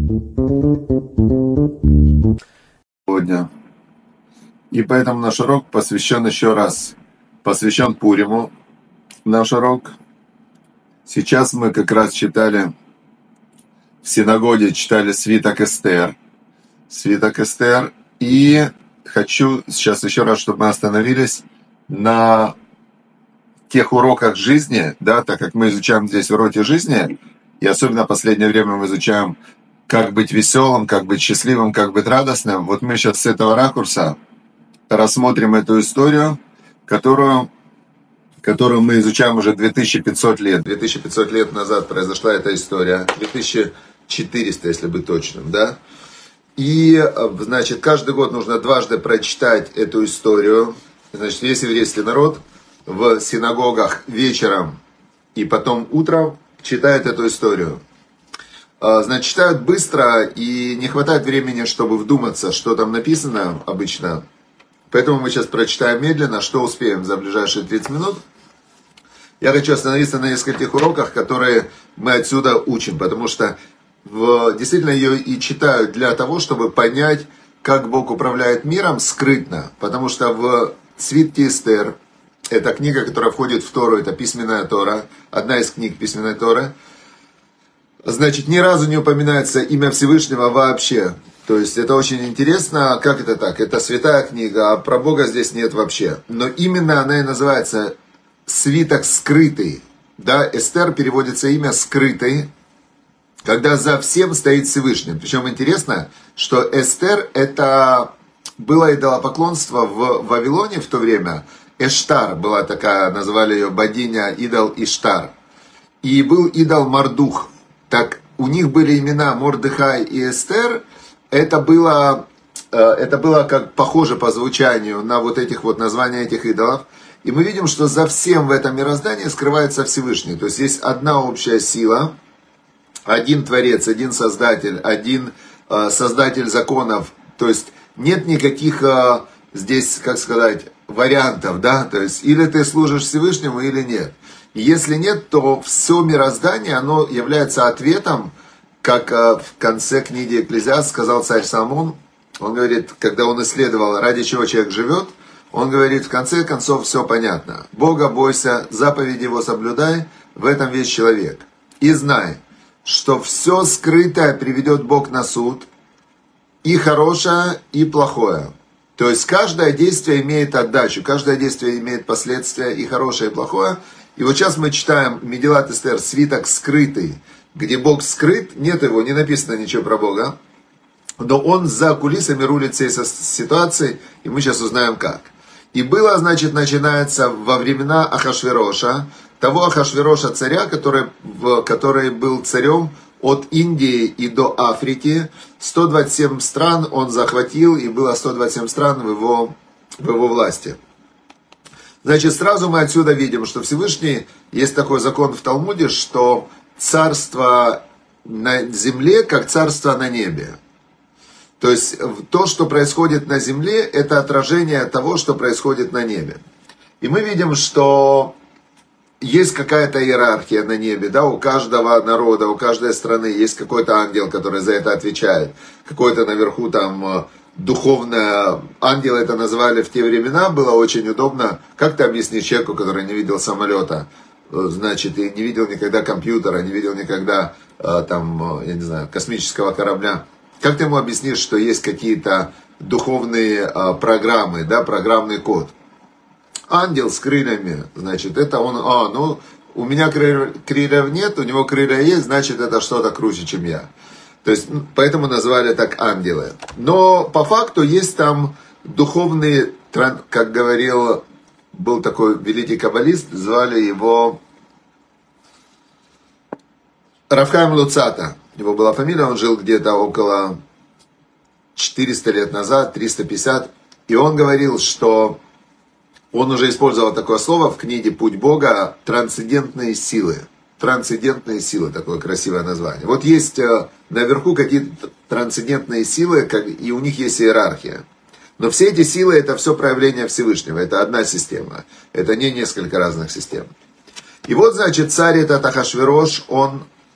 Сегодня. И поэтому наш урок посвящен еще раз, посвящен Пуриму. Наш урок. Сейчас мы как раз читали в синагоге, читали свиток Эстер. Свиток Эстер. И хочу сейчас еще раз, чтобы мы остановились на тех уроках жизни, да, так как мы изучаем здесь уроки жизни, и особенно в последнее время мы изучаем, как быть веселым, как быть счастливым, как быть радостным. Вот мы сейчас с этого ракурса рассмотрим эту историю, которую мы изучаем уже 2500 лет. 2500 лет назад произошла эта история, 2400, если быть точным, да. И, значит, каждый год нужно дважды прочитать эту историю. Значит, весь еврейский народ в синагогах вечером и потом утром читает эту историю. Значит, читают быстро и не хватает времени, чтобы вдуматься, что там написано обычно. Поэтому мы сейчас прочитаем медленно, что успеем за ближайшие 30 минут. Я хочу остановиться на нескольких уроках, которые мы отсюда учим, потому что действительно ее и читают для того, чтобы понять, как Бог управляет миром скрытно. Потому что в свитке Эстер, это книга, которая входит в Тору, это письменная Тора, одна из книг письменной Торы, значит, ни разу не упоминается имя Всевышнего вообще. То есть это очень интересно, как это так? Это святая книга, а про Бога здесь нет вообще. Но именно она и называется свиток скрытый. Да, Эстер переводится имя скрытый, когда за всем стоит Всевышний. Причем интересно, что Эстер это было идолопоклонство в Вавилоне в то время. Эштар была такая, называли ее богиня, идол Иштар. И был идол Мардух. Так у них были имена Мордехай и Эстер. Это было как похоже по звучанию на вот этих вот названия этих идолов. И мы видим, что за всем в этом мироздании скрывается Всевышний. То есть есть одна общая сила, один Творец, один Создатель, один Создатель законов. То есть нет никаких здесь, как сказать, вариантов, да? То есть или ты служишь Всевышнему, или нет. И если нет, то все мироздание, оно является ответом, как в конце книги Экклезиаст сказал царь Соломон. Он говорит, когда он исследовал, ради чего человек живет, он говорит, в конце концов все понятно. Бога бойся, заповеди его соблюдай, в этом весь человек. И знай, что все скрытое приведет Бог на суд, и хорошее, и плохое. То есть каждое действие имеет отдачу, каждое действие имеет последствия, и хорошее, и плохое. И вот сейчас мы читаем Мегилат Эстер, свиток скрытый, где Бог скрыт, нет его, не написано ничего про Бога, но он за кулисами рулит всей ситуацией, и мы сейчас узнаем как. И было, значит, начинается во времена Ахашвероша, того Ахашвероша царя, который был царем от Индии и до Африки. 127 стран он захватил, и было 127 стран в его власти. Значит, сразу мы отсюда видим, что Всевышний, есть такой закон в Талмуде, что царство на земле, как царство на небе. То есть то, что происходит на земле, это отражение того, что происходит на небе. И мы видим, что есть какая-то иерархия на небе, да, у каждого народа, у каждой страны есть какой-то ангел, который за это отвечает. Какой-то наверху там духовное, ангелы это называли в те времена, было очень удобно. Как ты объяснишь человеку, который не видел самолета, значит, и не видел никогда компьютера, не видел никогда там, я не знаю, космического корабля. Как ты ему объяснишь, что есть какие-то духовные программы, да, программный код? Ангел с крыльями, значит, это он, у меня крыльев нет, у него крылья есть, значит, это что-то круче, чем я. То есть, поэтому назвали так ангелы. Но по факту есть там духовный, как говорил, был такой великий каббалист, звали его Рав Хаим Луцата. Его была фамилия, он жил где-то около 400 лет назад, 350. И он говорил, что он уже использовал такое слово в книге «Путь Бога» – трансцендентные силы. Трансцендентные силы, такое красивое название. Вот есть наверху какие-то трансцендентные силы, и у них есть иерархия. Но все эти силы – это все проявление Всевышнего, это одна система, это не несколько разных систем. И вот, значит, царь этот Ахашверош, он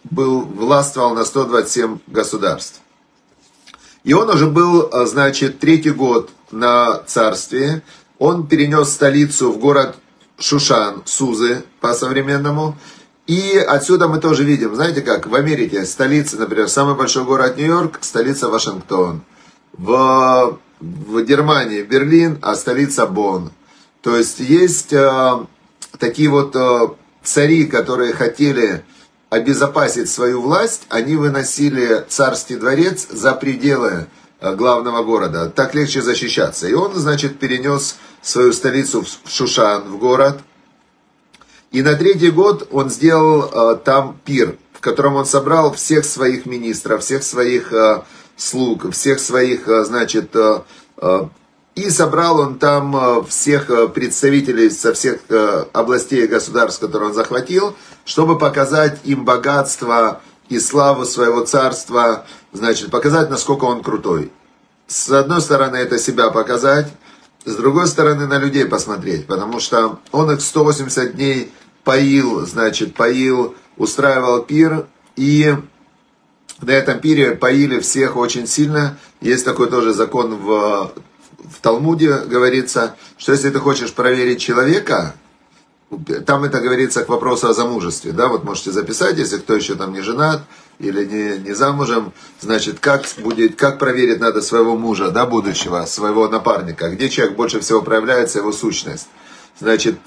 властвовал на 127 государств. И он уже был, значит, третий год на царстве. Он перенес столицу в город Шушан, Сузы по-современному. И отсюда мы тоже видим, знаете как, в Америке столица, например, самый большой город Нью-Йорк, столица Вашингтон. В Германии Берлин, а столица Бонн. То есть есть такие вот цари, которые хотели обезопасить свою власть, они выносили царский дворец за пределы главного города. Так легче защищаться. И он, значит, перенес свою столицу в Шушан, в город. И на третий год он сделал там пир, в котором он собрал всех своих министров, всех своих слуг, всех своих, значит, и собрал он там всех представителей со всех областей и государств, которые он захватил, чтобы показать им богатство и славу своего царства, значит, показать, насколько он крутой. С одной стороны, это себя показать, с другой стороны, на людей посмотреть, потому что он их 180 дней поил, устраивал пир, и на этом пире поили всех очень сильно. Есть такой тоже закон в Талмуде, говорится, что если ты хочешь проверить человека, там это говорится к вопросу о замужестве, да, вот можете записать, если кто еще там не женат или не замужем, значит, как проверить надо своего мужа, да, будущего, своего напарника, где человек больше всего проявляется, его сущность. Значит,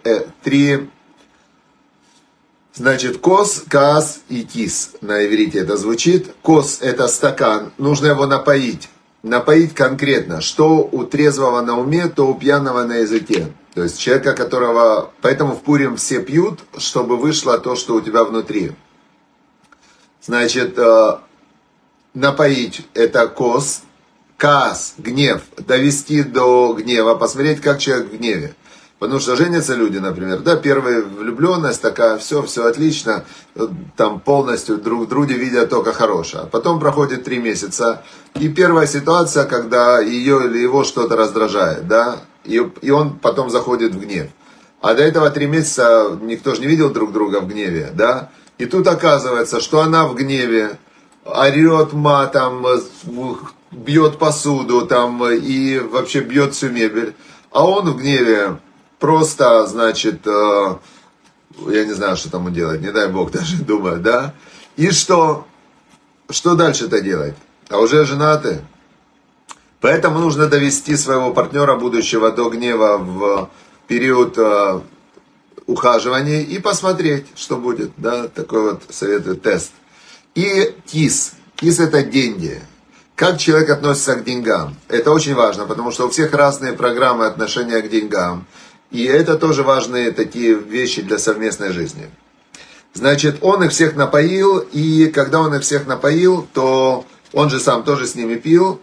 значит, кос, каас и кис, на иврите это звучит. Кос – это стакан, нужно его напоить. Напоить конкретно, что у трезвого на уме, то у пьяного на языке. То есть человека, которого... Поэтому в Пурим все пьют, чтобы вышло то, что у тебя внутри. Значит, напоить – это кос. Каас – гнев. Довести до гнева, посмотреть, как человек в гневе. Потому что женятся люди, например, да, первая влюбленность такая, все отлично, там полностью друг в друге видят только хорошее. Потом проходит 3 месяца, и первая ситуация, когда ее или его что-то раздражает, да, и он потом заходит в гнев. А до этого 3 месяца никто же не видел друг друга в гневе, да. И тут оказывается, что она в гневе, орет матом, бьет посуду там и вообще бьет всю мебель, а он в гневе просто, значит, я не знаю, что там делать, не дай бог даже думаю, да. И что дальше-то делать? А уже женаты. Поэтому нужно довести своего партнера будущего до гнева в период ухаживания и посмотреть, что будет, да, такой вот советую тест. И кис. Кис – это деньги. Как человек относится к деньгам. Это очень важно, потому что у всех разные программы отношения к деньгам. И это тоже важные такие вещи для совместной жизни. Значит, он их всех напоил, и когда он их всех напоил, то он же сам тоже с ними пил.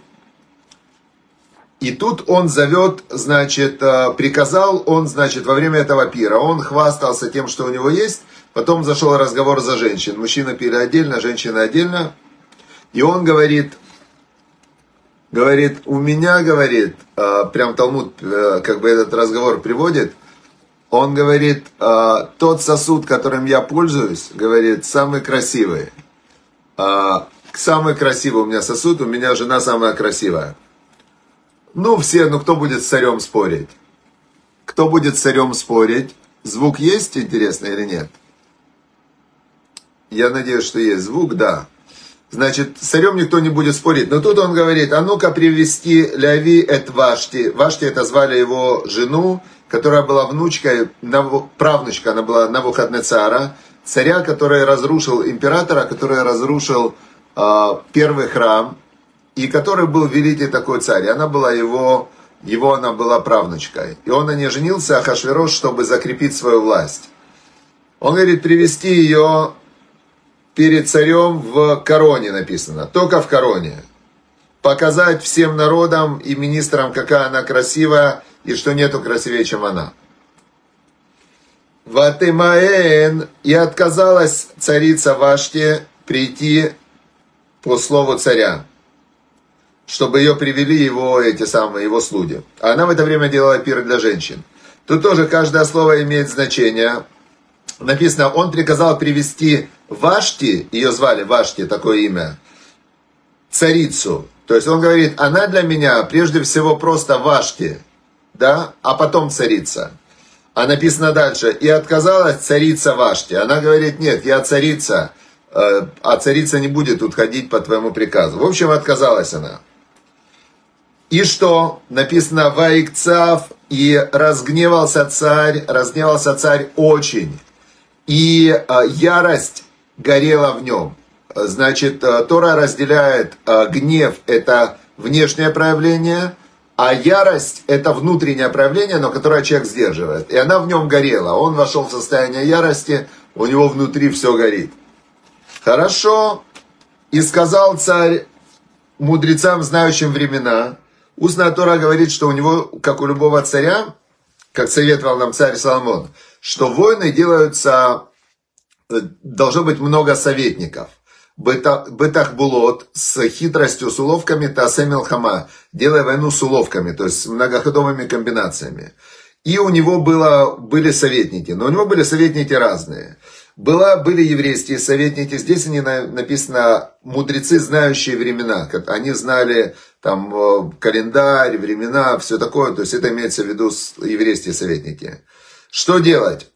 И тут он зовет, значит, приказал он, значит, во время этого пира, он хвастался тем, что у него есть, потом зашел разговор за женщин. Мужчины пили отдельно, женщины отдельно. И он говорит, у меня, говорит, прям Талмуд как бы этот разговор приводит, он говорит, тот сосуд, которым я пользуюсь, говорит, самый красивый. Самый красивый у меня сосуд, у меня жена самая красивая. Ну кто будет с царем спорить? Кто будет с царем спорить? Звук есть, интересно, или нет? Я надеюсь, что есть звук, да. Значит, с царем никто не будет спорить. Но тут он говорит, а ну-ка привести Ляви эт Вашти. Вашти это звали его жену, которая была внучкой, правнучка, она была Навуходнецара, царя, который разрушил, императора, который разрушил первый храм, и который был великий такой царь. Она была она была правнучкой. И он на ней женился, Ахашверош, чтобы закрепить свою власть. Он говорит, привести ее перед царем в короне написано, только в короне. Показать всем народам и министрам, какая она красивая, и что нету красивее, чем она. Ватымаэн, и отказалась царица Вашти прийти по слову царя, чтобы ее привели его слуги. А она в это время делала пир для женщин. Тут тоже каждое слово имеет значение. написано, он приказал привести Вашти, ее звали Вашти, такое имя, царицу. То есть он говорит, она для меня прежде всего просто Вашти, да, а потом царица. А написано дальше, и отказалась царица Вашти. Она говорит, нет, я царица, а царица не будет тут ходить по твоему приказу. В общем, отказалась она. И что? Написано, Ваикцав, и разгневался царь очень. И ярость горела в нем. Значит, Тора разделяет гнев, это внешнее проявление, а ярость это внутреннее проявление, но которое человек сдерживает. И она в нем горела. Он вошел в состояние ярости, у него внутри все горит. Хорошо. И сказал царь мудрецам, знающим времена, устная Тора говорит, что у него, как у любого царя, как советовал нам царь Соломон, что войны делаются, должно быть много советников. Бетахбулот, с хитростью, с уловками, Таасе милхама, делая войну с уловками, то есть с многоходовыми комбинациями. И у него были советники, но у него были советники разные. Были еврейские советники, здесь они написано мудрецы, знающие времена. Они знали там календарь, времена, все такое, то есть это имеется в виду еврейские советники. Что делать?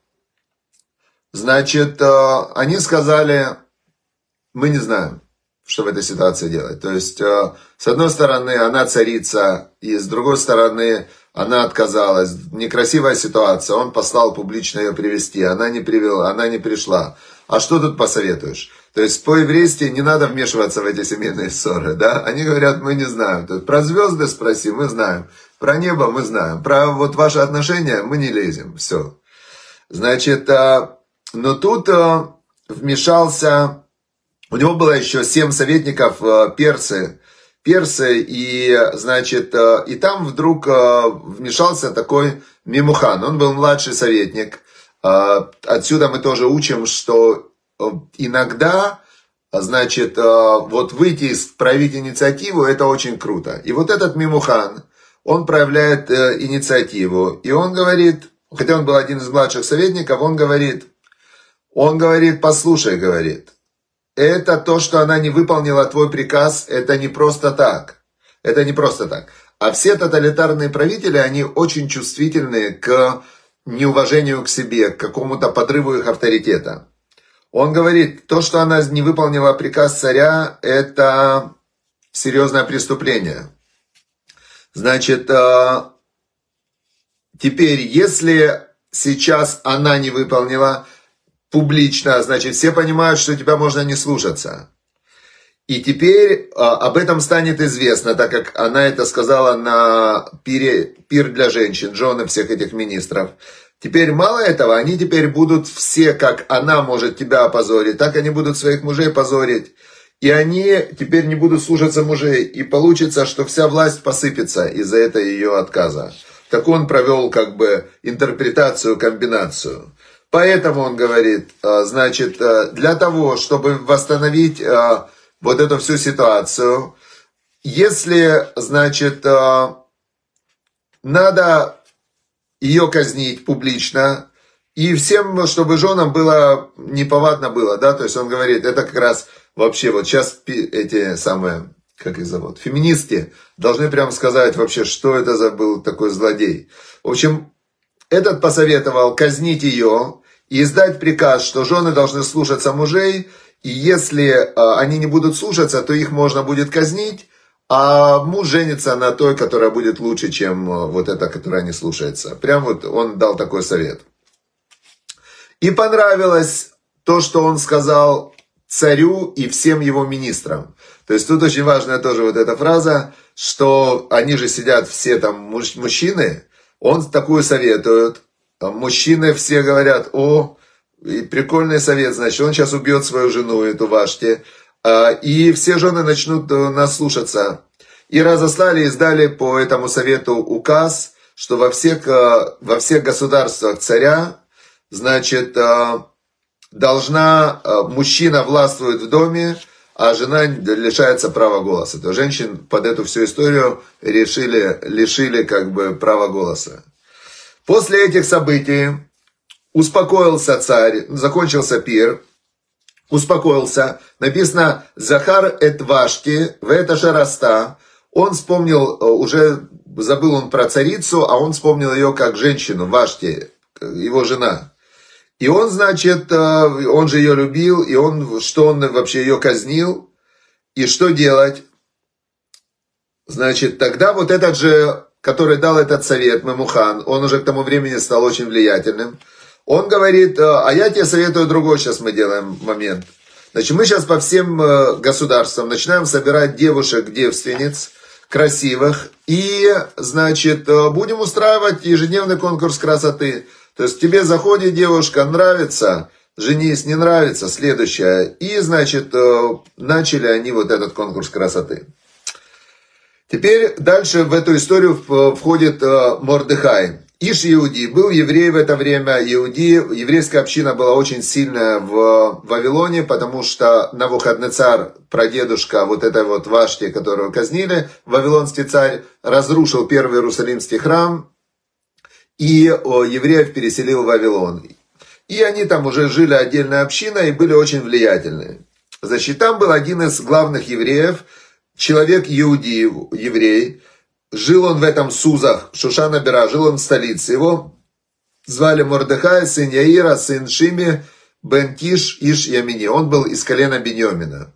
Значит, они сказали, мы не знаем, что в этой ситуации делать. То есть, с одной стороны, она царица, и с другой стороны, она отказалась. Некрасивая ситуация, он послал публично ее привести, она не привела, она не пришла. А что тут посоветуешь? То есть, по-еврейски не надо вмешиваться в эти семейные ссоры, да? Они говорят, мы не знаем. То есть, про звезды спроси, мы знаем. Про небо мы знаем. Про вот ваши отношения мы не лезем. Все. Значит, но тут вмешался... У него было еще 7 советников, персы, и, значит, и там вдруг вмешался такой Мимухан, он был младший советник. Отсюда мы тоже учим, что иногда, значит, вот выйти, проявить инициативу, это очень круто. И вот этот Мимухан, он проявляет инициативу, и он говорит, хотя он был один из младших советников, он говорит, послушай, говорит, это то, что она не выполнила твой приказ, это не просто так. Это не просто так. А все тоталитарные правители, они очень чувствительны к неуважению к себе, к какому-то подрыву их авторитета. Он говорит, то, что она не выполнила приказ царя, это серьезное преступление. Значит, теперь, если сейчас она не выполнила публично, значит, все понимают, что тебя можно не слушаться. И теперь об этом станет известно, так как она это сказала на пир для женщин, жены всех этих министров. Теперь мало этого, они теперь будут все, как она может тебя опозорить, так они будут своих мужей позорить. И они теперь не будут слушаться мужей. И получится, что вся власть посыпется из-за этого ее отказа. Так он провел как бы интерпретацию, комбинацию. Поэтому он говорит, значит, для того, чтобы восстановить вот эту всю ситуацию, если, значит, надо ее казнить публично, и всем, чтобы женам было неповадно было, да, то есть он говорит, это как раз вообще вот сейчас эти самые, как их зовут, феминистки должны прямо сказать вообще, что это за был такой злодей. В общем, этот посоветовал казнить ее и издать приказ, что жены должны слушаться мужей, и если они не будут слушаться, то их можно будет казнить, а муж женится на той, которая будет лучше, чем вот эта, которая не слушается. Прям вот он дал такой совет. И понравилось то, что он сказал царю и всем его министрам. То есть тут очень важная тоже вот эта фраза, что они же сидят все там мужчины, он такую советует. Мужчины все говорят, и прикольный совет, значит, он сейчас убьет свою жену, эту Вашти, и все жены начнут нас слушаться. И разослали, издали по этому совету указ, что во всех государствах царя, значит, мужчина властвует в доме, а жена лишается права голоса. То женщин под эту всю историю лишили как бы права голоса. После этих событий успокоился царь, закончился пир, успокоился. Написано «Захар эт Вашти, вэта шараста». Он вспомнил, уже забыл он про царицу, а он вспомнил ее как женщину, Вашти, его жена. И он, значит, он же ее любил, и он вообще ее казнил. И что делать? Значит, тогда вот этот же, который дал этот совет, Мемухан, он уже к тому времени стал очень влиятельным. Он говорит, а я тебе советую другой, сейчас мы делаем момент. Значит, мы сейчас по всем государствам начинаем собирать девушек-девственниц, красивых, и, значит, будем устраивать ежедневный конкурс красоты. То есть тебе заходит девушка, нравится, женись, не нравится, следующая. И, значит, начали они вот этот конкурс красоты. Теперь дальше в эту историю входит Мордехай. Иш Иуди, был еврей в это время, еврейская община была очень сильная в Вавилоне, потому что Навуходнецар, прадедушка вот этой вот Вашти, которую казнили, вавилонский царь, разрушил первый Иерусалимский храм и евреев переселил в Вавилон. И они там уже жили отдельной общиной и были очень влиятельны. Значит, там был один из главных евреев, человек Иуди, еврей. Жил он в этом Сузах, Шушана Бера, жил он в столице. Его звали Мордехай, сын Яира, сын Шими, бен Киш, Иш Ямини. Он был из колена Беньямина.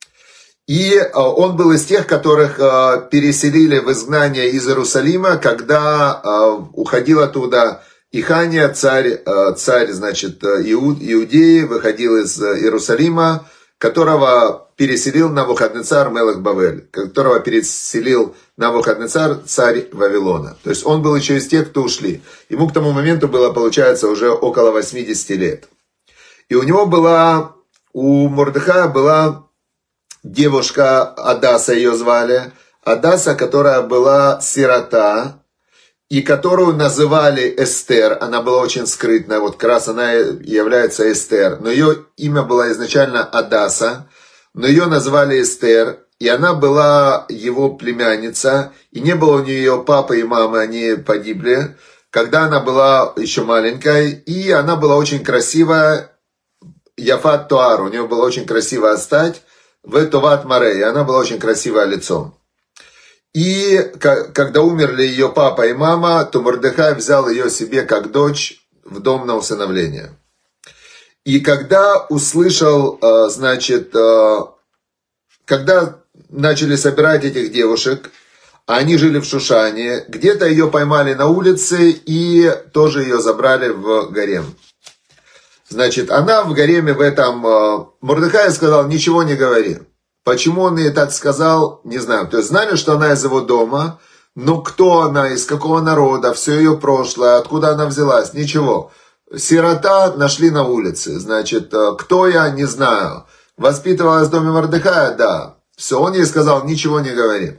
И он был из тех, которых переселили в изгнание из Иерусалима, когда уходил оттуда Ихания, царь, значит, Иудеи, выходил из Иерусалима, которого переселил Навуходнецар Мелех Бавель, которого переселил Навуходнецар, царь Вавилона. То есть он был еще из тех, кто ушли. Ему к тому моменту было, получается, уже около 80 лет. И у него у Мордехая была девушка Адаса, ее звали. Адаса, которая была сирота, и которую называли Эстер. Она была очень скрытная, вот как раз она является Эстер. Но ее имя было изначально Адаса, но ее назвали Эстер. И она была его племянница, и не было у нее ее папы и мамы, они погибли, когда она была еще маленькой, и она была очень красивая, Яфат Туар, у нее была очень красивая стать, в Товат Марей, она была очень красивое лицом. И когда умерли ее папа и мама, то Мордехай взял ее себе как дочь в дом на усыновление. И когда услышал, значит, когда начали собирать этих девушек, они жили в Шушане, где-то ее поймали на улице и тоже ее забрали в гарем. Значит, она в гареме в этом, Мордехай сказал, ничего не говори. Почему он ей так сказал, не знаю. То есть знали, что она из его дома, но кто она, из какого народа, все ее прошлое, откуда она взялась, ничего. Сирота нашли на улице, значит, кто я, не знаю. Воспитывалась в доме Мордехая, да. Все, он ей сказал, ничего не говори.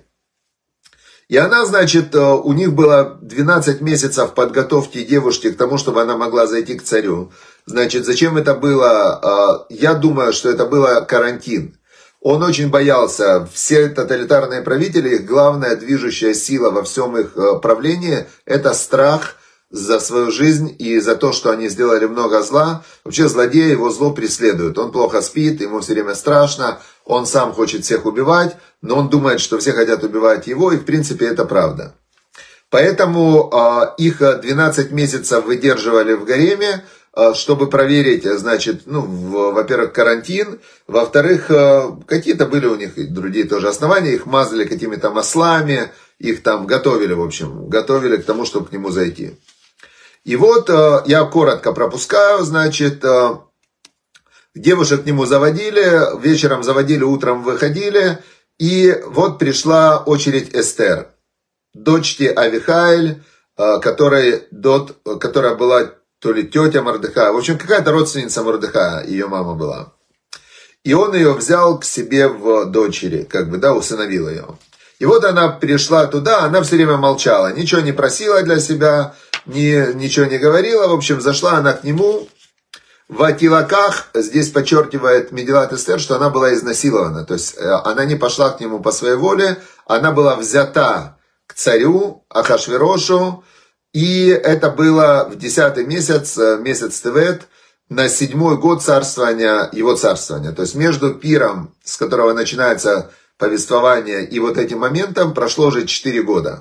И она, значит, у них было 12 месяцев подготовки девушки к тому, чтобы она могла зайти к царю. Значит, зачем это было? Я думаю, что это было карантин. Он очень боялся. Все тоталитарные правители, их главная движущая сила во всем их правлении – это страх за свою жизнь и за то, что они сделали много зла. Вообще злодей, его зло преследует. Он плохо спит, ему все время страшно, он сам хочет всех убивать, но он думает, что все хотят убивать его, и в принципе это правда. Поэтому их 12 месяцев выдерживали в гареме, чтобы проверить, значит, во-первых, карантин, во-вторых, какие-то были у них и другие тоже основания, их мазали какими-то маслами, их там готовили, в общем, готовили к тому, чтобы к нему зайти. И вот я коротко пропускаю, значит, девушек к нему заводили, вечером заводили, утром выходили, и вот пришла очередь Эстер, дочки Авихайль, которая была то ли тетя Мордехая, в общем, какая-то родственница Мордехая, ее мама была. И он ее взял к себе в дочери, усыновил ее. И вот она пришла туда, она все время молчала, ничего не просила для себя, ничего не говорила. В общем, зашла она к нему в Атилаках, здесь подчеркивает Мегилат Эстер, что она была изнасилована. То есть она не пошла к нему по своей воле, она была взята к царю Ахашверошу, И это было в 10-й месяц, месяц Тевет, на 7-й год царствования, его царствования. То есть между пиром, с которого начинается повествование, и вот этим моментом прошло уже 4 года.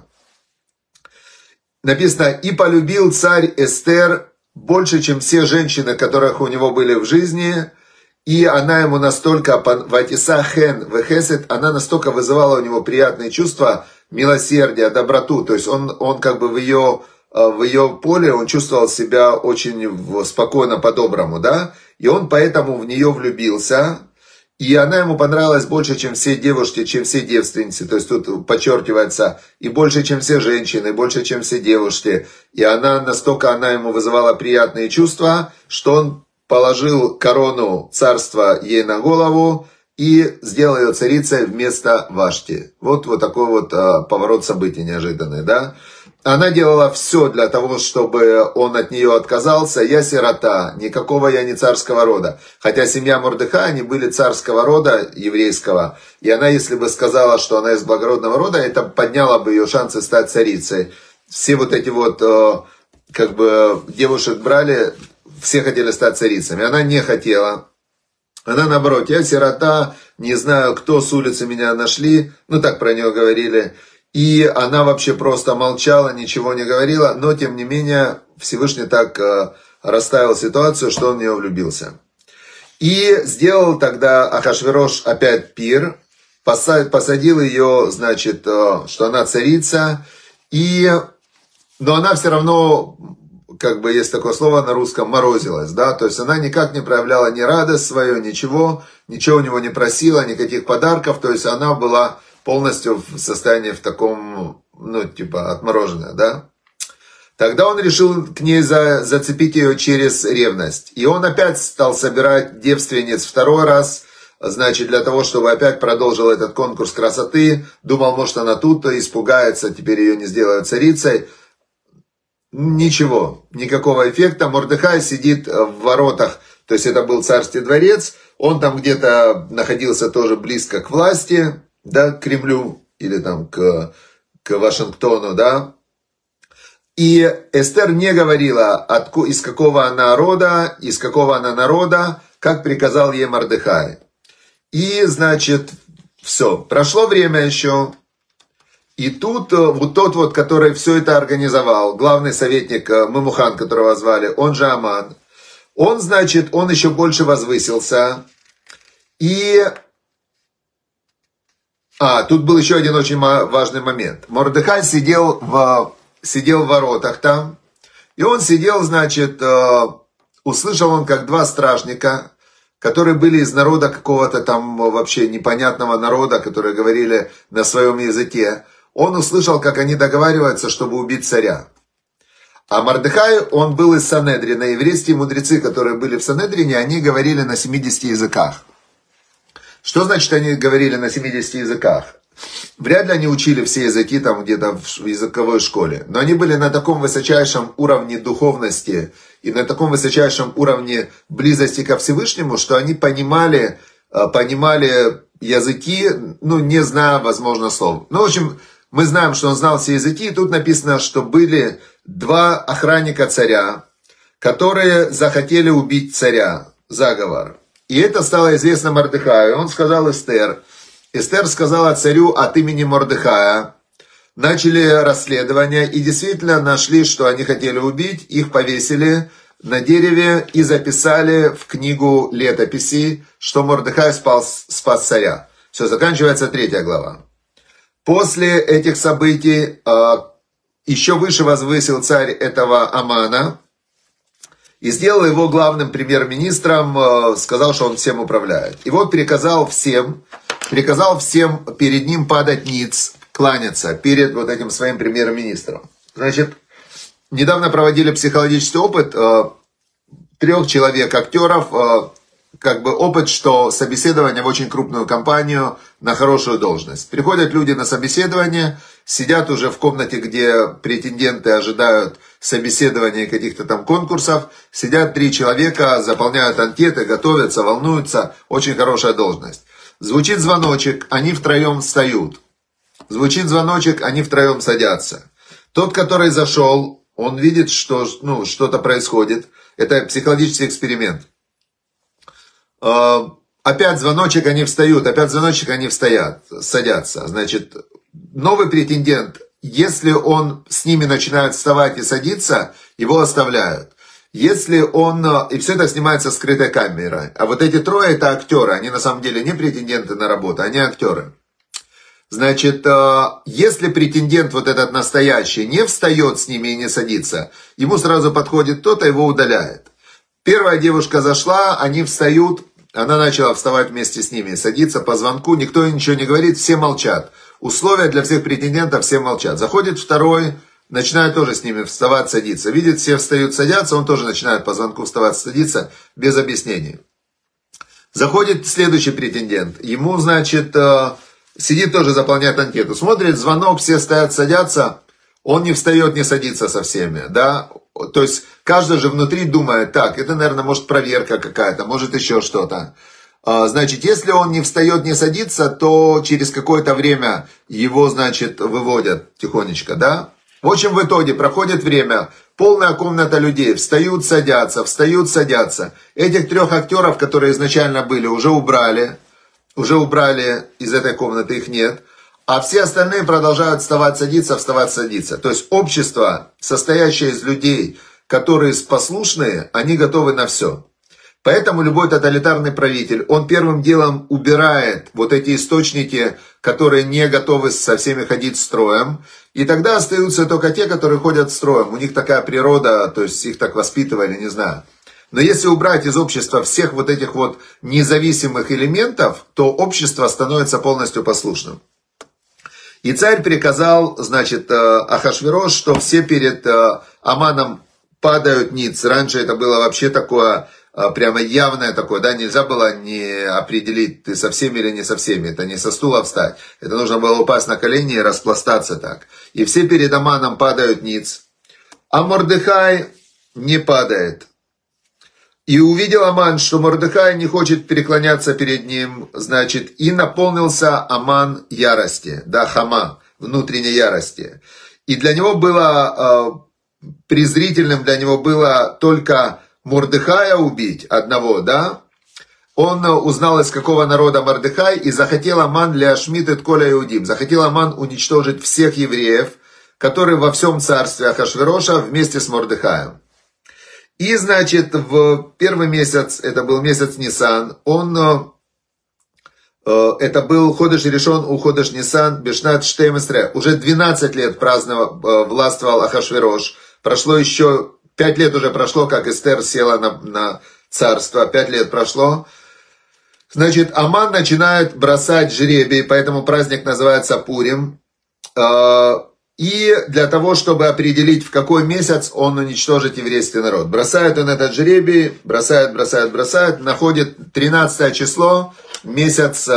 Написано: «И полюбил царь Эстер больше, чем все женщины, которых у него были в жизни, и она ему настолько, ватиса хен вехесет, она настолько вызывала у него приятные чувства, милосердие, доброту». То есть он как бы в ее поле он чувствовал себя очень спокойно, по-доброму, да, и он поэтому в нее влюбился, и она ему понравилась больше, чем все девушки, чем все девственницы, то есть тут подчеркивается, и больше, чем все женщины, и больше, чем все девушки, и настолько она ему вызывала приятные чувства, что он положил корону царства ей на голову и сделал ее царицей вместо Вашти. Вот такой вот поворот событий неожиданный, да. Она делала все для того, чтобы он от нее отказался. Я сирота, никакого я не царского рода. Хотя семья Мордехая, они были царского рода, еврейского. И она, если бы сказала, что она из благородного рода, это подняло бы ее шансы стать царицей. Все вот эти вот, как бы, девушек брали, все хотели стать царицами. Она не хотела. Она, наоборот, я сирота, не знаю, кто с улицы меня нашли. Ну, так про нее говорили. И она вообще просто молчала, ничего не говорила, но тем не менее Всевышний так расставил ситуацию, что он в нее влюбился. И сделал тогда Ахашверош опять пир, посадил ее, значит, что она царица, но она все равно, как бы есть такое слово на русском, морозилась, да, то есть она никак не проявляла ни радость свою, ничего у него не просила, никаких подарков, то есть она была полностью в состоянии в таком, отмороженная, да. Тогда он решил к ней зацепить ее через ревность. И он опять стал собирать девственниц второй раз, значит, для того, чтобы опять продолжил этот конкурс красоты. Думал, может, она тут-то испугается, теперь ее не сделают царицей. Ничего, никакого эффекта. Мордехай сидит в воротах, то есть это был царский дворец. Он там где-то находился тоже близко к власти, да, к Кремлю или там к Вашингтону, да. И Эстер не говорила, из какого она рода, из какого она народа, как приказал ей Мордехай. И, значит, все. Прошло время еще. И тут вот тот вот, который все это организовал, главный советник Мемухан, которого звали, он же Аман, он, значит, он еще больше возвысился. И... тут был еще один очень важный момент. Мордехай сидел в воротах там, и он сидел, значит, услышал он, как два стражника, которые были из народа какого-то там вообще непонятного народа, которые говорили на своем языке. Он услышал, как они договариваются, чтобы убить царя. А Мордехай, он был из Санедрина. Еврейские мудрецы, которые были в Санедрине, они говорили на 70 языках. Что значит они говорили на 70 языках? Вряд ли они учили все языки там где-то в языковой школе. Но они были на таком высочайшем уровне духовности и на таком высочайшем уровне близости ко Всевышнему, что они понимали языки, не зная, возможно, слов. В общем, мы знаем, что он знал все языки. И тут написано, что были два охранника царя, которые захотели убить царя. Заговор. И это стало известно Мордехаю. Он сказал Эстер. Эстер сказала царю от имени Мордехая. Начали расследование и действительно нашли, что они хотели убить. Их повесили на дереве и записали в книгу летописей, что Мордехай спас царя. Все, заканчивается 3 глава. После этих событий еще выше возвысил царь этого Амана и сделал его главным премьер-министром, сказал, что он всем управляет. И вот приказал всем перед ним падать ниц, кланяться перед вот этим своим премьер-министром. Значит, недавно проводили психологический опыт 3 человек, актеров, опыт, что собеседование в очень крупную компанию на хорошую должность. Приходят люди на собеседование, сидят уже в комнате, где претенденты ожидают собеседования и каких-то там конкурсов. Сидят 3 человека, заполняют анкеты, готовятся, волнуются. Очень хорошая должность. Звучит звоночек, они втроем встают. Звучит звоночек, они втроем садятся. Тот, который зашел, Он видит, что что-то происходит. Это психологический эксперимент. Опять звоночек, они встают, опять звоночек, они садятся. Значит, новый претендент, если он с ними начинает вставать и садиться, его оставляют. Если он... И все это снимается скрытой камерой. А вот эти трое, это актеры. Они на самом деле не претенденты на работу, они актеры. Значит, если претендент вот этот настоящий не встает с ними и не садится, ему сразу подходит кто-то, его удаляет. Первая девушка зашла, они встают, она начала вставать вместе с ними, садиться по звонку, никто ничего не говорит, все молчат. Условия для всех претендентов, все молчат. Заходит второй, начинает тоже с ними вставать, садиться. Видит, все встают, садятся, он тоже начинает по звонку вставать, садиться, без объяснений. Заходит следующий претендент, ему, значит, сидит тоже, заполняет анкету, смотрит, звонок, все стоят, садятся, он не встает, не садится со всеми, да. То есть каждый же внутри думает, так, это, наверное, может проверка какая-то, может еще что-то. Значит, если он не встает, не садится, то через какое-то время его, значит, выводят тихонечко, да. В общем, в итоге проходит время, полная комната людей, встают, садятся, встают, садятся. Этих трех актеров, которые изначально были, уже убрали из этой комнаты, их нет. А все остальные продолжают вставать, садиться, вставать, садиться. То есть общество, состоящее из людей, которые послушные, они готовы на все. Поэтому любой тоталитарный правитель, он первым делом убирает вот эти источники, которые не готовы со всеми ходить строем. И тогда остаются только те, которые ходят строем. У них такая природа, то есть их так воспитывали, не знаю. Но если убрать из общества всех вот этих вот независимых элементов, то общество становится полностью послушным. И царь приказал, значит, Ахашверош, что все перед Аманом падают ниц. Раньше это было вообще такое, прямо явное такое, да, нельзя было не определить, ты со всеми или не со всеми. Это не со стула встать, это нужно было упасть на колени и распластаться так. И все перед Аманом падают ниц, а Мордехай не падает. И увидел Аман, что Мордехай не хочет преклоняться перед ним, значит, и наполнился Аман ярости, да, хама, внутренней ярости. И для него было, презрительным для него было только Мордехая убить одного, да. Он узнал, из какого народа Мордехай, и захотел Аман ляшмит эт коля иудим. Захотел Аман уничтожить всех евреев, которые во всем царстве Ахашвероша вместе с Мордехаем. И, значит, в первый месяц, это был месяц Нисан, это был Ходеш Ришон у Ходеш Нисан, Бешнат Штемесре, уже 12 лет властвовал Ахашверош. Прошло еще, 5 лет уже прошло, как Эстер села на царство, 5 лет прошло. Значит, Аман начинает бросать жребий, поэтому праздник называется Пурим. И для того, чтобы определить, в какой месяц он уничтожит еврейский народ. Бросает он этот жребий, бросает, находит 13 число, месяц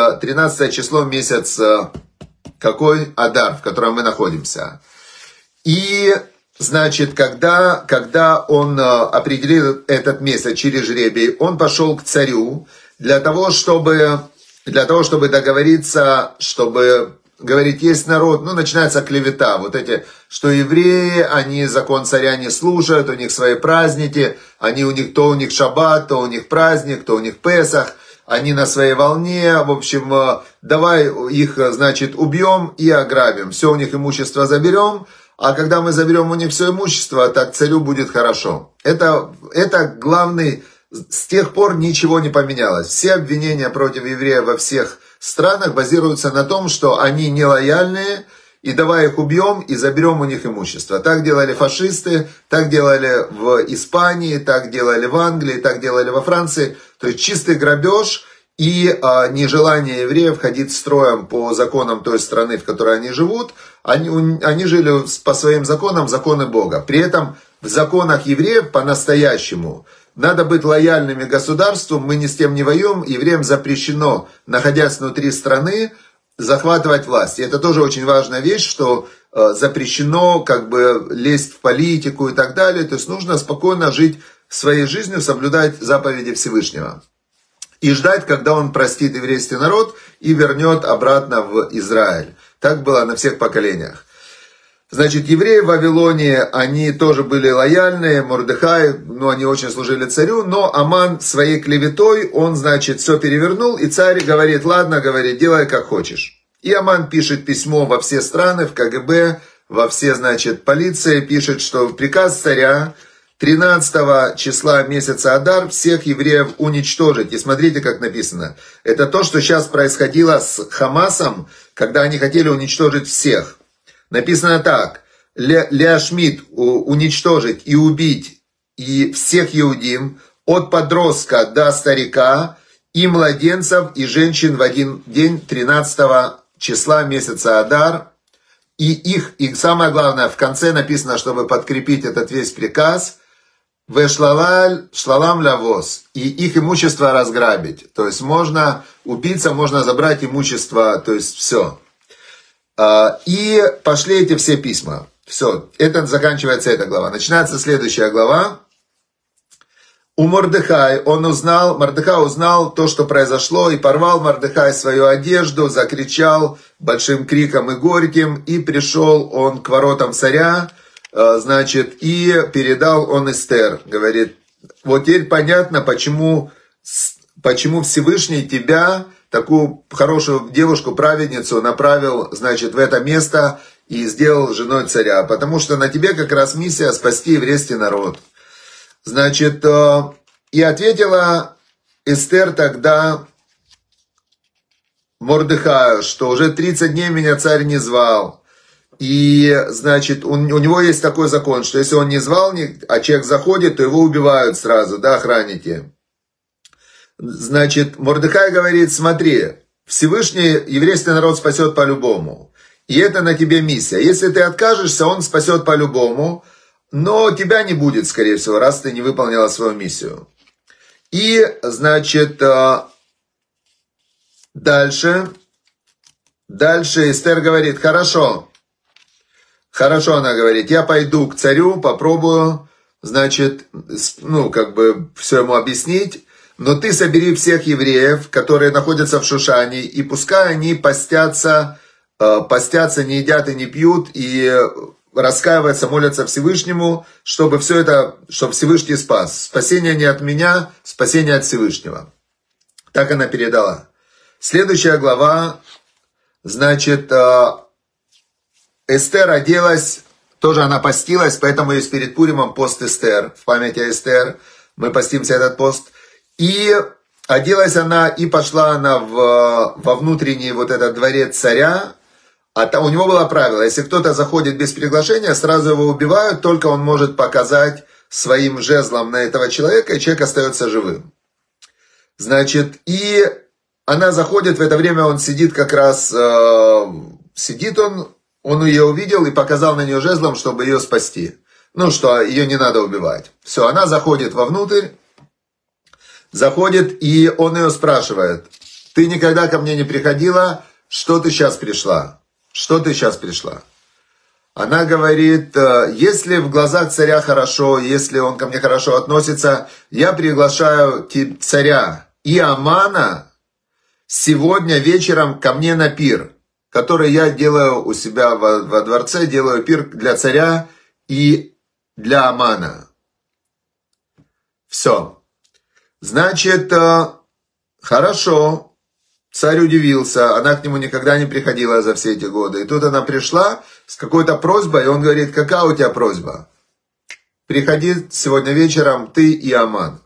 какой? Адар, в котором мы находимся. И, значит, когда он определил этот месяц через жребий, он пошел к царю для того, чтобы договориться, чтобы... Говорит, есть народ, начинается клевета, вот эти, что евреи, они закон царя не слушают, у них свои праздники, то у них шаббат, то у них праздник, то у них Песах, они на своей волне, в общем, давай их, значит, убьем и ограбим, все у них имущество заберем, а когда мы заберем у них все имущество, так царю будет хорошо. Это главный, с тех пор ничего не поменялось, все обвинения против евреев во всех странах базируются на том, что они нелояльные, и давай их убьем и заберем у них имущество. Так делали фашисты, так делали в Испании, так делали в Англии, так делали во Франции. То есть чистый грабеж и нежелание евреев ходить строем по законам той страны, в которой они живут. Они жили по своим законам, законы Бога. При этом в законах евреев по-настоящему надо быть лояльными государству, мы ни с тем не воюем, евреям запрещено, находясь внутри страны, захватывать власть. И это тоже очень важная вещь, что запрещено лезть в политику и так далее. То есть нужно спокойно жить своей жизнью, соблюдать заповеди Всевышнего. И ждать, когда он простит еврейский народ и вернет обратно в Израиль. Так было на всех поколениях. Значит, евреи в Вавилоне, они тоже были лояльны, Мордехай, они очень служили царю, но Аман своей клеветой, он, значит, все перевернул, и царь говорит, ладно, говорит, делай как хочешь. И Аман пишет письмо во все страны, в КГБ, во все, значит, полиции, пишет, что приказ царя 13 числа месяца Адар всех евреев уничтожить. И смотрите, как написано. Это то, что сейчас происходило с Хамасом, когда они хотели уничтожить всех. Написано так. Ляшмит, уничтожить и убить и всех иудим, от подростка до старика, и младенцев, и женщин в один день 13 числа месяца Адар. И самое главное, в конце написано, чтобы подкрепить этот весь приказ, шлалам лавос, и их имущество разграбить. То есть убийца можно забрать имущество, то есть все. И пошли эти все письма. Все, это заканчивается эта глава. Начинается следующая глава. У Мордехай, Мордехай узнал то, что произошло, и порвал Мордехай свою одежду, закричал большим криком и горьким, и пришел он к воротам царя, значит, и передал он Эстер. Говорит, вот теперь понятно, почему Всевышний тебя, такую хорошую девушку, праведницу, направил, значит, в это место и сделал женой царя. Потому что на тебе как раз миссия спасти еврейский народ. Значит, и ответила Эстер тогда Мордехаю, что уже 30 дней меня царь не звал. И, значит, у него есть такой закон, что если он не звал, а человек заходит, то его убивают сразу, да, охранники. Значит, Мордехай говорит, смотри, Всевышний еврейский народ спасет по-любому. И это на тебе миссия. Если ты откажешься, он спасет по-любому, но тебя не будет, скорее всего, раз ты не выполнила свою миссию. И, значит, дальше Эстер говорит, хорошо, она говорит, я пойду к царю, попробую, значит, все ему объяснить. Но ты собери всех евреев, которые находятся в Шушане, и пускай они постятся, не едят и не пьют, и раскаиваются, молятся Всевышнему, чтобы Всевышний спас. Спасение не от меня, спасение от Всевышнего. Так она передала. Следующая глава, значит, Эстер оделась, тоже она постилась, поэтому есть перед Пуримом пост Эстер, в память о Эстер, мы постимся этот пост. И оделась она, и пошла она во внутренний вот этот дворец царя. А там у него было правило, если кто-то заходит без приглашения, сразу его убивают, только он может показать своим жезлом на этого человека, и человек остается живым. Значит, и она заходит, в это время он сидит как раз, сидит он ее увидел и показал на нее жезлом, чтобы ее спасти. Что ее не надо убивать. Все, она заходит вовнутрь. Заходит, и он ее спрашивает, ты никогда ко мне не приходила, что ты сейчас пришла? Она говорит, если в глазах царя хорошо, если он ко мне хорошо относится, я приглашаю царя и Амана сегодня вечером ко мне на пир, который я делаю у себя во дворце, делаю пир для царя и для Амана. Все. Значит, хорошо, царь удивился, она к нему никогда не приходила за все эти годы. И тут она пришла с какой-то просьбой, и он говорит, какая у тебя просьба? Приходи сегодня вечером ты и Аман.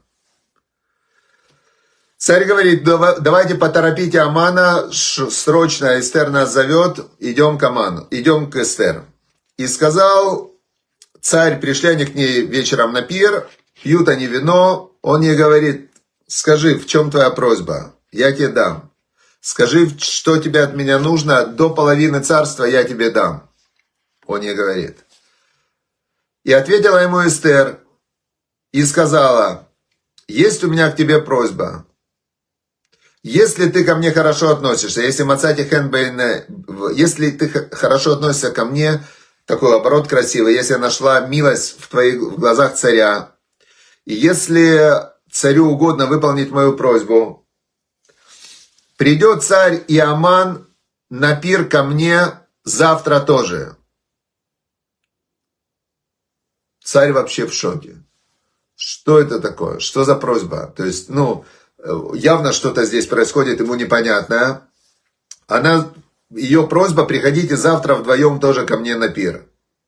Царь говорит, давайте поторопите Амана, срочно Эстер нас зовет, идем к Аману, идем к Эстер. И сказал царь, пришли они к ней вечером на пир, пьют они вино. Он ей говорит, скажи, в чем твоя просьба? Я тебе дам. Скажи, что тебе от меня нужно, до половины царства я тебе дам. Он ей говорит. И ответила ему Эстер и сказала, есть у меня к тебе просьба. Если ты ко мне хорошо относишься, если ты хорошо относишься ко мне, такой оборот красивый, если я нашла милость в твоих глазах царя, и если царю угодно выполнить мою просьбу, придет царь и Аман на пир ко мне завтра тоже. Царь вообще в шоке. Что это такое? Что за просьба? То есть, явно что-то здесь происходит, ему непонятное. Ее просьба: приходите завтра вдвоем тоже ко мне на пир.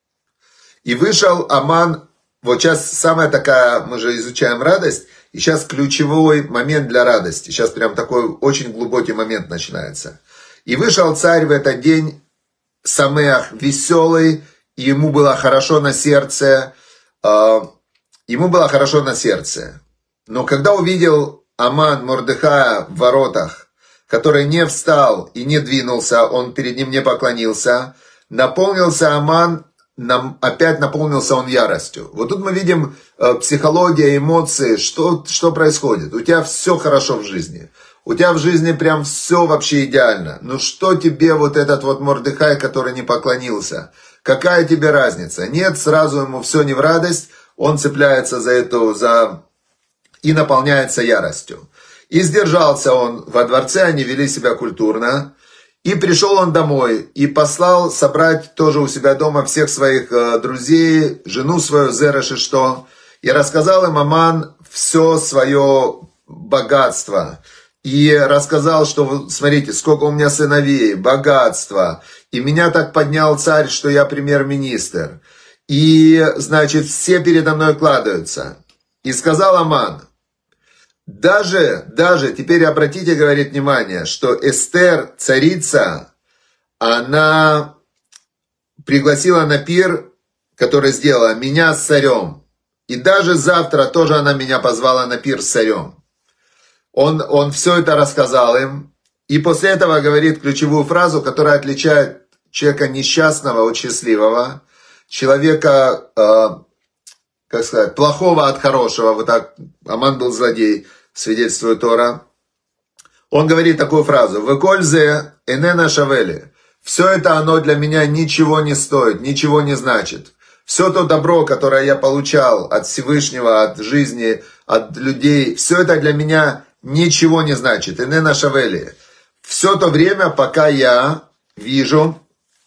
И вышел Аман. Вот сейчас самая такая, мы же изучаем радость, и сейчас ключевой момент для радости. Сейчас прям такой очень глубокий момент начинается. И вышел царь в этот день, самеах, веселый, и ему было хорошо на сердце. Ему было хорошо на сердце. Но когда увидел Аман Мордехая в воротах, который не встал и не двинулся, он перед ним не поклонился, наполнился Аман, опять наполнился он яростью. Вот тут мы видим психология, эмоции, что происходит. У тебя все хорошо в жизни. У тебя в жизни прям все вообще идеально. Ну что тебе вот этот вот Мордехай, который не поклонился? Какая тебе разница? Нет, сразу ему все не в радость. Он цепляется за и наполняется яростью. И сдержался он во дворце, они вели себя культурно. И пришел он домой и послал собрать тоже у себя дома всех своих друзей, жену свою Зереш и что. И рассказал им Аман все свое богатство. И рассказал, что, смотрите, сколько у меня сыновей, богатство. И меня так поднял царь, что я премьер-министр. И, значит, все передо мной кладаются. И сказал Аман: даже, теперь обратите, говорит, внимание, что Эстер, царица, она пригласила на пир, который сделала, меня с царем. И даже завтра тоже она меня позвала на пир с царем. Он все это рассказал им. И после этого говорит ключевую фразу, которая отличает человека несчастного от счастливого, человека, как сказать, плохого от хорошего. Вот так Аман был злодей, свидетельствует Тора. Он говорит такую фразу: «Векользе энена шавели». Все это оно для меня ничего не стоит, ничего не значит. Все то добро, которое я получал от Всевышнего, от жизни, от людей, все это для меня ничего не значит. Энена шавели. Все то время, пока я вижу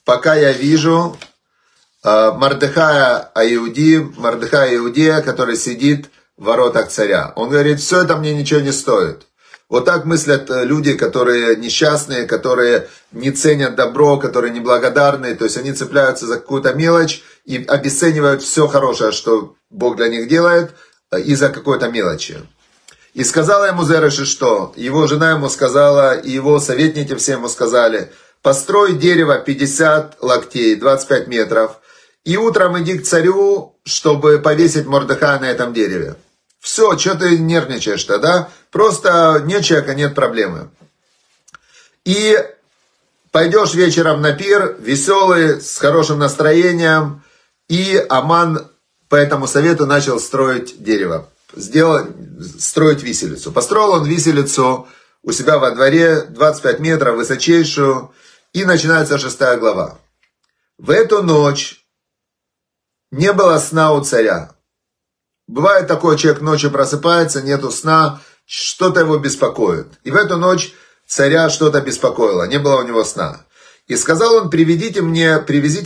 Мордехая Иудея, который сидит в воротах царя. Он говорит: все это мне ничего не стоит. Вот так мыслят люди, которые несчастные, которые не ценят добро, которые неблагодарные. То есть они цепляются за какую-то мелочь и обесценивают все хорошее, что Бог для них делает, из-за какой-то мелочи. И сказала ему Зереш, что его жена ему сказала, и его советники все ему сказали: построй дерево 50 локтей, 25 метров, и утром иди к царю, чтобы повесить Мордехая на этом дереве. Все, что ты нервничаешь-то, да? Просто нет человека, нет проблемы. И пойдешь вечером на пир, веселый, с хорошим настроением, и Аман по этому совету начал строить дерево, строить виселицу. Построил он виселицу у себя во дворе, 25 метров, высочайшую, и начинается 6 глава. В эту ночь не было сна у царя. Бывает такое, человек ночью просыпается, нету сна, что-то его беспокоит. И в эту ночь царя что-то беспокоило, не было у него сна. И сказал он: привезите мне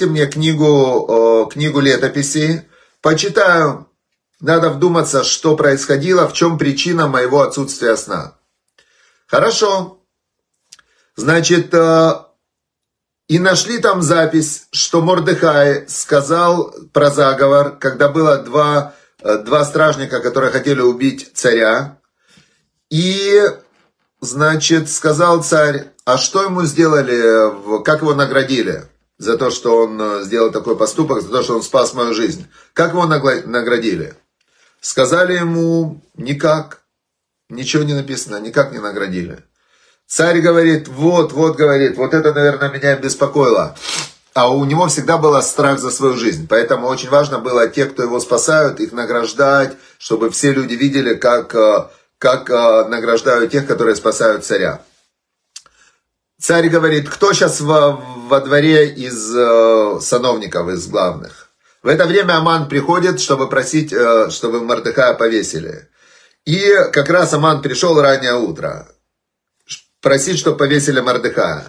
книгу летописей, почитаю, надо вдуматься, что происходило, в чем причина моего отсутствия сна. Хорошо. Значит, и нашли там запись, что Мордехай сказал про заговор, когда было два стражника, которые хотели убить царя. И, значит, сказал царь: а что ему сделали, как его наградили за то, что он сделал такой поступок, за то, что он спас мою жизнь? Как его наградили? Сказали ему: никак, ничего не написано, никак не наградили. Царь говорит: вот это, наверное, меня беспокоило. А у него всегда был страх за свою жизнь. Поэтому очень важно было тех, кто его спасают, их награждать, чтобы все люди видели, как награждают тех, которые спасают царя. Царь говорит: кто сейчас во дворе из сановников, из главных? В это время Аман приходит, чтобы просить, чтобы Мордехая повесили. И как раз Аман пришел раннее утро. Просить, чтобы повесили Мордехая.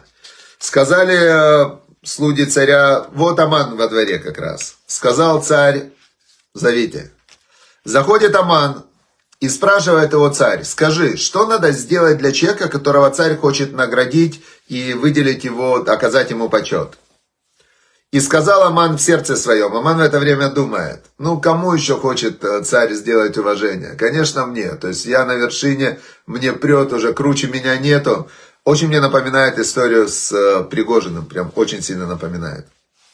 Сказали слуги царя: вот Аман во дворе как раз. Сказал царь: зовите. Заходит Аман и спрашивает его царь: скажи, что надо сделать для человека, которого царь хочет наградить и выделить его, оказать ему почет? И сказал Аман в сердце своем. Аман в это время думает: ну, кому еще хочет царь сделать уважение? Конечно, мне. То есть я на вершине, мне прет уже, круче меня нету. Очень мне напоминает историю с Пригожиным. Прям очень сильно напоминает.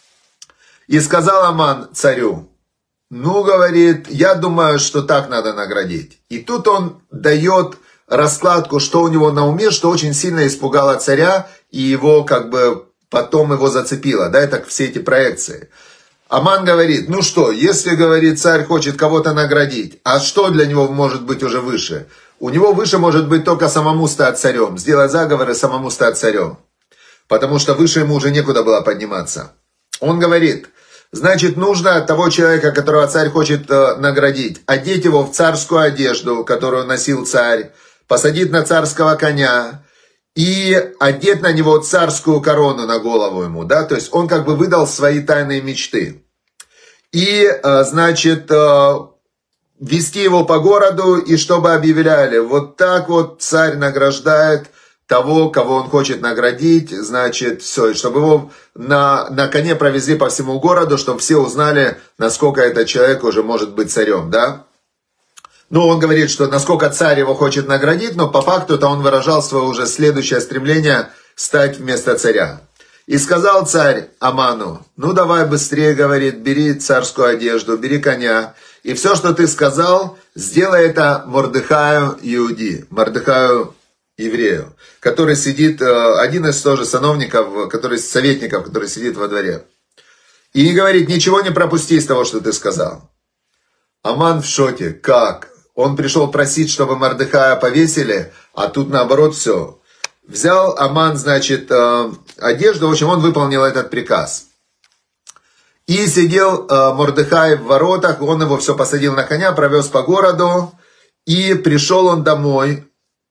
И сказал Аман царю: ну, говорит, я думаю, что так надо наградить. И тут он дает раскладку, что у него на уме, что очень сильно испугало царя, и его как бы потом его зацепило, да, это все эти проекции. Аман говорит: ну что, если, говорит, царь хочет кого-то наградить, а что для него может быть уже выше? У него выше может быть только самому стать царем, сделать заговор и самому стать царем. Потому что выше ему уже некуда было подниматься. Он говорит: значит, нужно того человека, которого царь хочет наградить, одеть его в царскую одежду, которую носил царь, посадить на царского коня и одеть на него царскую корону на голову ему, да, то есть он как бы выдал свои тайные мечты. И, значит, вести его по городу, и чтобы объявляли: вот так вот царь награждает того, кого он хочет наградить, значит, все, и чтобы его на коне провезли по всему городу, чтобы все узнали, насколько этот человек уже может быть царем, да. Ну, он говорит, что насколько царь его хочет наградить, но по факту-то он выражал свое уже следующее стремление стать вместо царя. И сказал царь Аману: ну, давай быстрее, говорит, бери царскую одежду, бери коня, и все, что ты сказал, сделай это Мордехаю Иуди, Мордехаю еврею, который сидит, один из тоже сановников, советников, который сидит во дворе. И говорит: ничего не пропусти из того, что ты сказал. Аман в шоке. Как? Он пришел просить, чтобы Мордехая повесили, а тут наоборот все. Взял Аман, значит, одежду, в общем, он выполнил этот приказ. И сидел Мордехай в воротах, он его все посадил на коня, провез по городу, и пришел он домой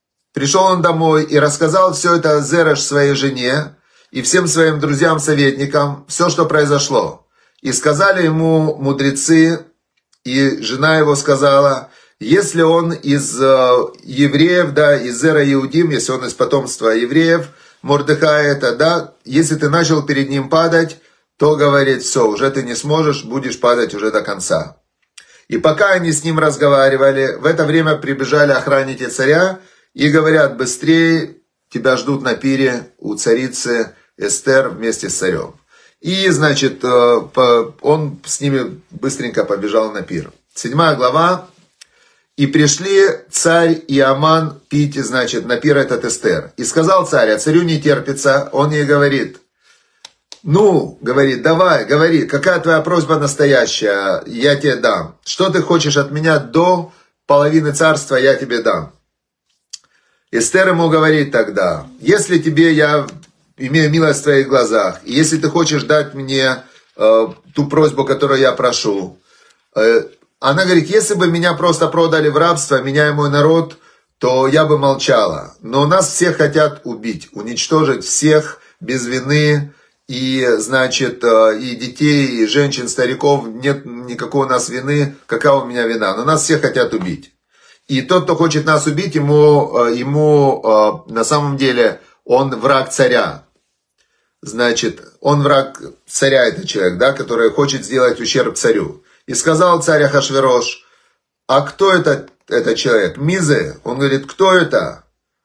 и рассказал все это Зереш своей жене и всем своим друзьям-советникам, все, что произошло. И сказали ему мудрецы, и жена его сказала: если он из евреев, да, из Зера Иудим, если он из потомства евреев, Мордехай это, да, если ты начал перед ним падать, то, говорит, все, уже ты не сможешь, будешь падать уже до конца. И пока они с ним разговаривали, в это время прибежали охранники царя и говорят: быстрее, тебя ждут на пире у царицы Эстер вместе с царем. И, значит, он с ними быстренько побежал на пир. 7 глава. И пришли царь и Аман пить, значит, на пир этот Эстер. И сказал царь: а царю не терпится. Он ей говорит: ну, говорит, давай, говори, какая твоя просьба настоящая, я тебе дам. Что ты хочешь от меня, до половины царства я тебе дам. Эстер ему говорит тогда: если тебе я имею милость в твоих глазах, и если ты хочешь дать мне ту просьбу, которую я прошу. Она говорит: если бы меня просто продали в рабство, меня и мой народ, то я бы молчала. Но нас всех хотят убить, уничтожить всех без вины, и, значит, и детей, и женщин, стариков, нет никакой у нас вины, какая у меня вина, но нас всех хотят убить. И тот, кто хочет нас убить, ему на самом деле он враг царя. Значит, он враг царя, этот человек, да, который хочет сделать ущерб царю. И сказал царь Ахашверош: а кто этот человек? Мизе? Он говорит: кто это?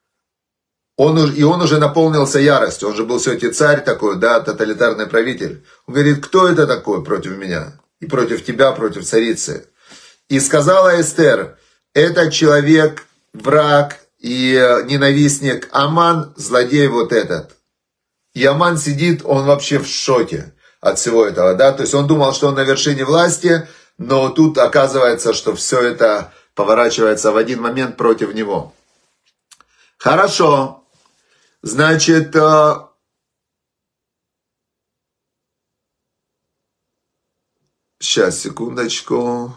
Он уже наполнился яростью, он же был все-таки царь такой, да, тоталитарный правитель. Он говорит: кто это такой против меня? И против тебя, против царицы. И сказала Эстер: этот человек, враг и ненавистник Аман, злодей вот этот. И Аман сидит, он вообще в шоке от всего этого, да, то есть он думал, что он на вершине власти, но тут оказывается, что все это поворачивается в один момент против него. Хорошо, значит, сейчас, секундочку.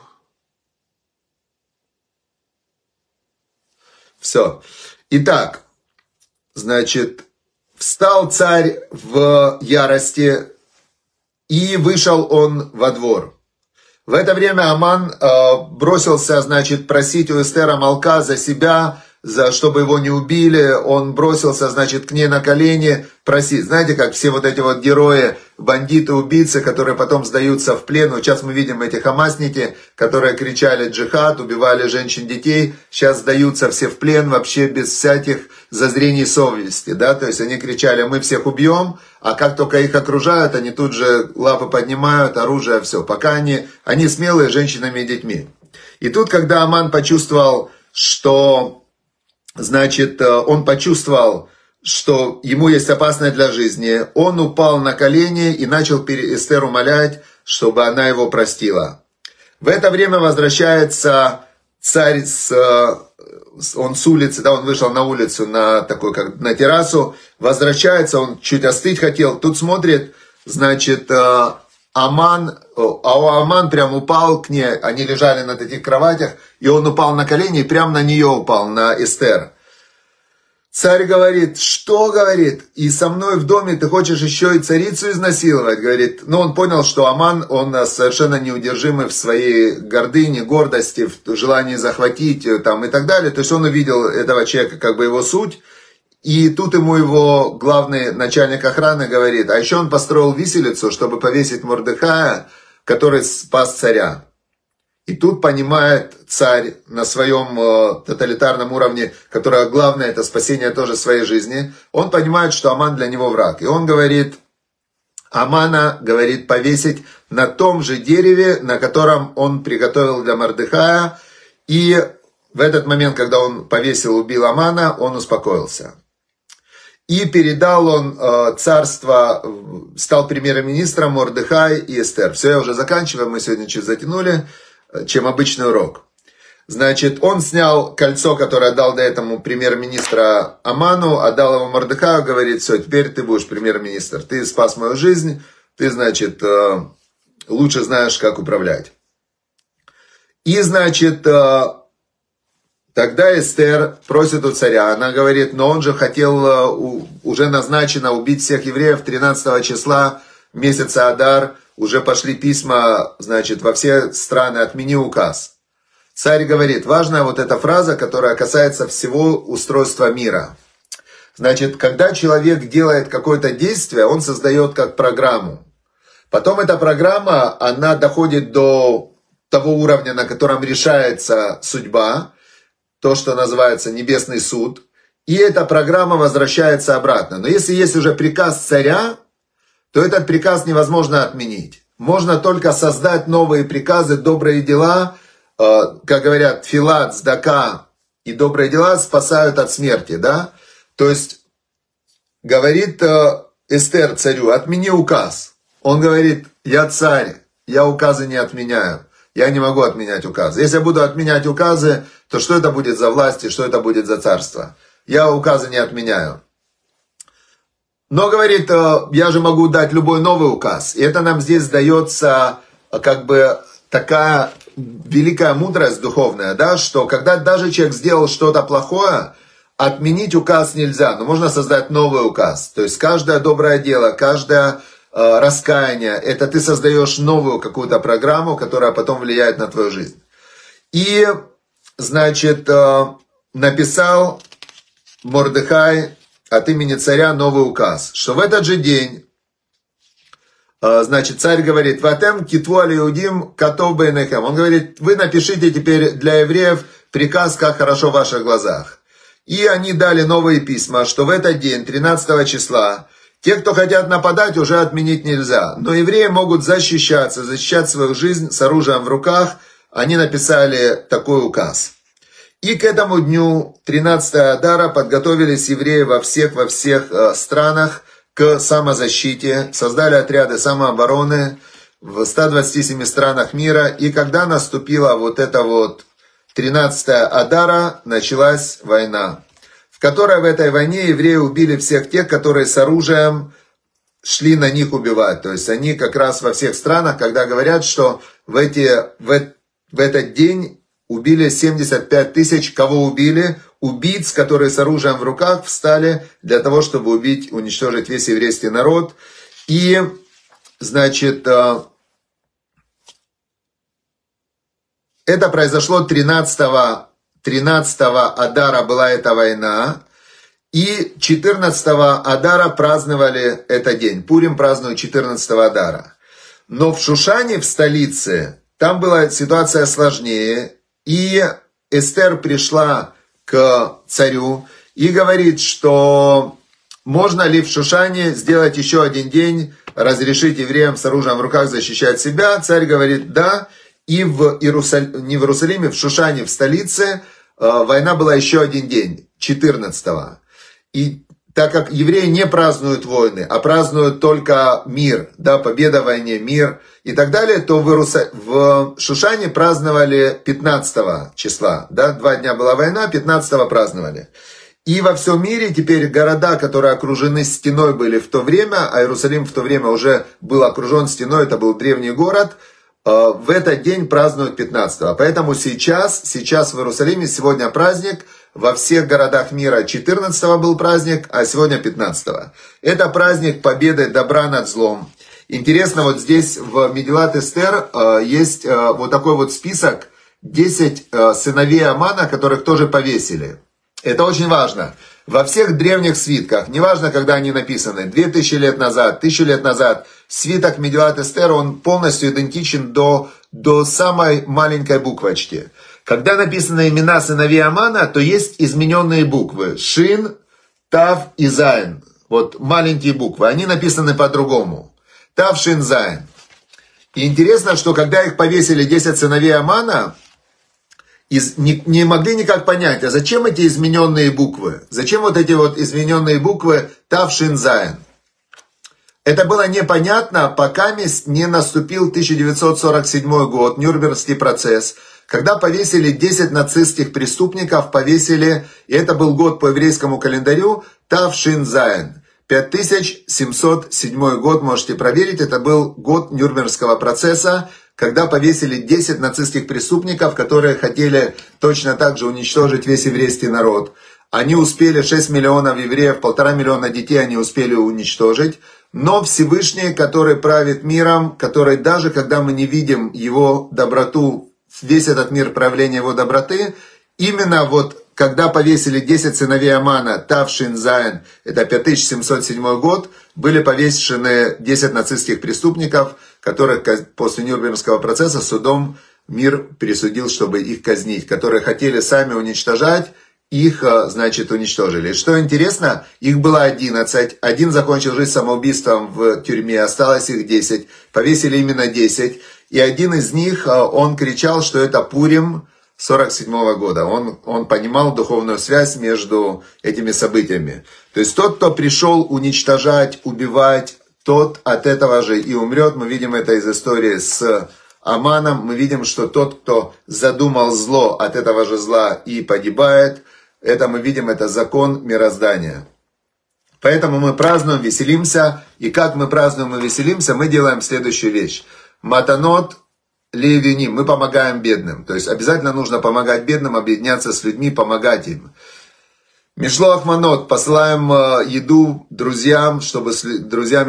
Все. Итак, значит, встал царь в ярости, и вышел он во двор. В это время Аман бросился, значит, просить у Эстер Амалка за себя, чтобы его не убили. Он бросился, значит, к ней на колени просить. Знаете, как все вот эти вот герои, бандиты, убийцы, которые потом сдаются в плен. Вот сейчас мы видим эти хамасники, которые кричали джихад, убивали женщин, детей. Сейчас сдаются все в плен вообще без всяких зазрений совести. Да? То есть они кричали: мы всех убьем, а как только их окружают, они тут же лапы поднимают, оружие, все. Пока они смелые женщинами и детьми. И тут, когда Аман почувствовал, что... Значит, он почувствовал, что ему есть опасность для жизни. Он упал на колени и начал Эстер умолять, чтобы она его простила. В это время возвращается царь, он с улицы, да, он вышел на улицу, на террасу. Возвращается, он чуть остыть хотел. Тут смотрит, значит, Аман прям упал к ней, они лежали на таких кроватях, и он упал на колени и прям на нее упал, на Эстер. Царь говорит: что, говорит, и со мной в доме ты хочешь еще и царицу изнасиловать, говорит. Но он понял, что Аман, он совершенно неудержимый в своей гордыне, гордости, в желании захватить там и так далее. То есть он увидел этого человека, как бы его суть. И тут ему его главный начальник охраны говорит: а еще он построил виселицу, чтобы повесить Мордехая, который спас царя. И тут понимает царь на своем тоталитарном уровне, которое главное, это спасение тоже своей жизни, он понимает, что Аман для него враг. И он говорит, Амана, говорит, повесить на том же дереве, на котором он приготовил для Мордехая. И в этот момент, когда он повесил, убил Амана, он успокоился. И передал он царство, стал премьер-министром Мордехай и Эстер. Все, я уже заканчиваю, мы сегодня чуть затянули, чем обычный урок. Значит, он снял кольцо, которое дал до этого премьер-министра Аману, отдал его Мордехаю, говорит: все, теперь ты будешь премьер-министр, ты спас мою жизнь, ты, значит, лучше знаешь, как управлять. И, значит, тогда Эстер просит у царя, она говорит: но он же хотел, уже назначено убить всех евреев 13 числа месяца Адар, уже пошли письма, значит, во все страны, отмени указ. Царь говорит, важная вот эта фраза, которая касается всего устройства мира. Значит, когда человек делает какое-то действие, он создает как программу. Потом эта программа, она доходит до того уровня, на котором решается судьба, то, что называется небесный суд, и эта программа возвращается обратно. Но если есть уже приказ царя, то этот приказ невозможно отменить. Можно только создать новые приказы, добрые дела, как говорят, филат, цдака и добрые дела спасают от смерти, да? То есть, говорит Эстер царю, отмени указ. Он говорит, я царь, я указы не отменяю. Я не могу отменять указы. Если я буду отменять указы, то что это будет за власть и что это будет за царство? Я указы не отменяю. Но, говорит, я же могу дать любой новый указ. И это нам здесь дается как бы такая великая мудрость духовная, да, что когда даже человек сделал что-то плохое, отменить указ нельзя, но можно создать новый указ. То есть каждое доброе дело, каждое раскаяние, это ты создаешь новую какую-то программу, которая потом влияет на твою жизнь. И, значит, написал Мордехай от имени царя новый указ, что в этот же день, значит, царь говорит, «Ватем китву аль иудим катов бейнехем». Он говорит, вы напишите теперь для евреев приказ, как хорошо в ваших глазах. И они дали новые письма, что в этот день, 13 числа, те, кто хотят нападать, уже отменить нельзя. Но евреи могут защищаться, защищать свою жизнь с оружием в руках. Они написали такой указ. И к этому дню, 13 Адара, подготовились евреи во всех странах к самозащите, создали отряды самообороны в 127 странах мира. И когда наступила вот эта вот 13 Адара, началась война, в которой в этой войне евреи убили всех тех, которые с оружием шли на них убивать. То есть они как раз во всех странах, когда говорят, что в этот день убили 75 тысяч, кого убили? Убийц, которые с оружием в руках встали для того, чтобы убить, уничтожить весь еврейский народ. И, значит, Это произошло 13 Адара была эта война. И 14 Адара праздновали этот день. Пурим празднуют 14 Адара. Но в Шушане, в столице, там была ситуация сложнее. И Эстер пришла к царю и говорит, что можно ли в Шушане сделать еще один день, разрешить евреям с оружием в руках защищать себя. Царь говорит да. И не в Иерусалиме, в Шушане, в столице, война была еще один день, 14-го. И так как евреи не празднуют войны, а празднуют только мир, да, победа в войне, мир и так далее, то в Шушане праздновали 15 числа. Да, 2 дня была война, 15-го праздновали. И во всем мире теперь города, которые окружены стеной были в то время, а Иерусалим в то время уже был окружен стеной, это был древний город, в этот день празднуют 15-го. Поэтому сейчас в Иерусалиме сегодня праздник. Во всех городах мира 14-го был праздник, а сегодня 15-го. Это праздник победы добра над злом. Интересно, вот здесь в Мегилат Эстер есть вот такой вот список 10 сыновей Амана, которых тоже повесили. Это очень важно. Во всех древних свитках, неважно, когда они написаны, 2000 лет назад, 1000 лет назад, свиток Мегилат Эстер, он полностью идентичен до самой маленькой буквочки. Когда написаны имена сыновей Амана, то есть измененные буквы. Шин, Тав и Зайн. Вот маленькие буквы. Они написаны по-другому. Тав, Шин, Зайн. И интересно, что когда их повесили 10 сыновей Амана, не могли никак понять, а зачем эти измененные буквы? Зачем вот эти вот измененные буквы Тав, Шин, Зайн? Это было непонятно, пока не наступил 1947 год, Нюрнбергский процесс, когда повесили 10 нацистских преступников, и это был год по еврейскому календарю, Тав Шин Зайн. 5707 год, можете проверить, это был год Нюрнбергского процесса, когда повесили 10 нацистских преступников, которые хотели точно так же уничтожить весь еврейский народ. Они успели, 6 миллионов евреев, 1,5 миллиона детей они успели уничтожить. Но Всевышний, который правит миром, который даже когда мы не видим его доброту, весь этот мир проявления его доброты, именно вот когда повесили 10 сыновей Амана, Тав Шин Зайн, это 5707 год, были повешены 10 нацистских преступников, которых после Нюрнбергского процесса судом мир присудил, чтобы их казнить, которые хотели сами уничтожать, их, значит, уничтожили. И что интересно, их было 11. Один закончил жизнь самоубийством в тюрьме, осталось их 10. Повесили именно 10. И один из них, он кричал, что это Пурим 47 года. Он понимал духовную связь между этими событиями. То есть тот, кто пришел уничтожать, убивать, тот от этого же и умрет. Мы видим это из истории с Аманом. Мы видим, что тот, кто задумал зло, от этого же зла и погибает. Это мы видим, это закон мироздания. Поэтому мы празднуем, веселимся. И как мы празднуем и веселимся, мы делаем следующую вещь. Матанот левиним. Мы помогаем бедным. То есть обязательно нужно помогать бедным, объединяться с людьми, помогать им. Мишлоах манот. Посылаем еду друзьям, чтобы с друзьями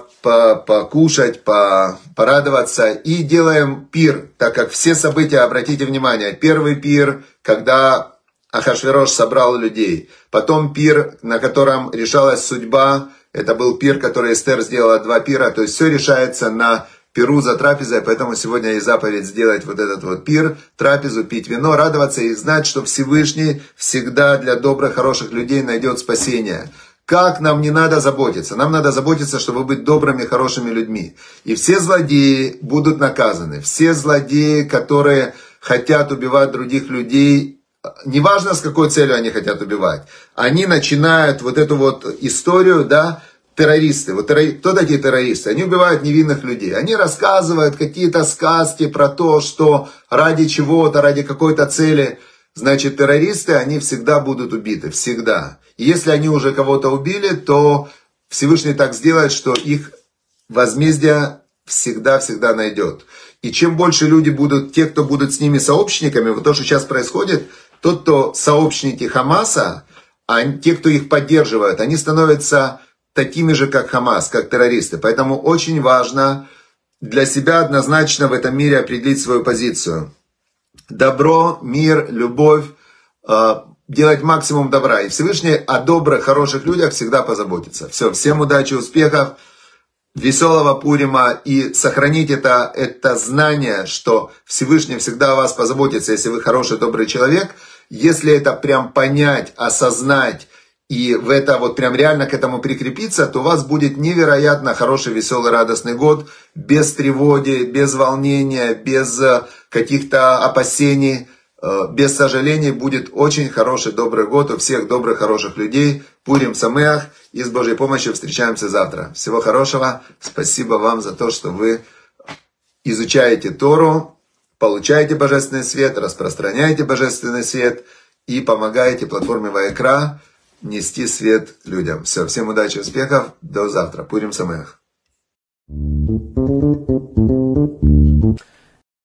покушать, порадоваться. И делаем пир, так как все события, обратите внимание, первый пир, когда Ахашверош собрал людей. Потом пир, на котором решалась судьба. Это был пир, который Эстер сделала 2 пира. То есть все решается на пиру за трапезой. Поэтому сегодня есть заповедь сделать вот этот вот пир, трапезу, пить вино, радоваться и знать, что Всевышний всегда для добрых, хороших людей найдет спасение. Как нам не надо заботиться? Нам надо заботиться, чтобы быть добрыми, хорошими людьми. И все злодеи будут наказаны. Все злодеи, которые хотят убивать других людей, неважно, с какой целью они хотят убивать. Они начинают вот эту вот историю, да, террористы. Вот кто такие террористы? Они убивают невинных людей. Они рассказывают какие-то сказки про то, что ради чего-то, ради какой-то цели. Значит, террористы, они всегда будут убиты. Всегда. И если они уже кого-то убили, то Всевышний так сделает, что их возмездие всегда найдет. И чем больше люди будут, те, кто будут с ними сообщниками, вот то, что сейчас происходит, тот, кто сообщники Хамаса, а те, кто их поддерживают, они становятся такими же, как Хамас, как террористы. Поэтому очень важно для себя однозначно в этом мире определить свою позицию. добро, мир, любовь, делать максимум добра. И Всевышний о добрых, хороших людях всегда позаботится. Все, всем удачи, успехов, веселого Пурима. И сохраните это знание, что Всевышний всегда о вас позаботится, если вы хороший, добрый человек. Если это прям понять, осознать, и в это вот прям реально к этому прикрепиться, то у вас будет невероятно хороший, веселый, радостный год, без тревоги, без волнения, без каких-то опасений, без сожалений. Будет очень хороший, добрый год у всех добрых, хороших людей. Пурим Самеах, и с Божьей помощью встречаемся завтра. Всего хорошего. Спасибо вам за то, что вы изучаете Тору, получаете божественный свет, распространяете божественный свет и помогаете платформе Ваикра нести свет людям. Все, всем удачи, успехов, до завтра. Пурим Самеах.